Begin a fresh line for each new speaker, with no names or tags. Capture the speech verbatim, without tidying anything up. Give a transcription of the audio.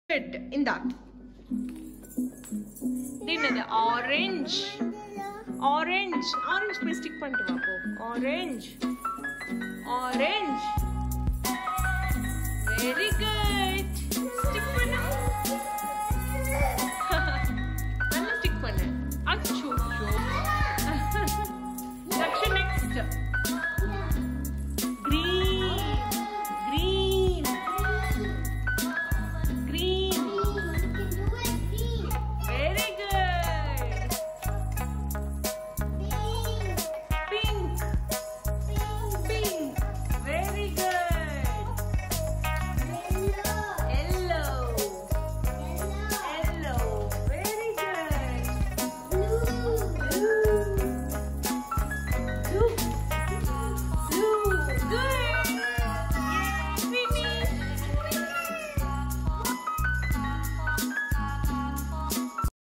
In that. Then orange. Orange. Orange पे stick பண்ணிட்டு வா போ. Orange. Orange. Very good.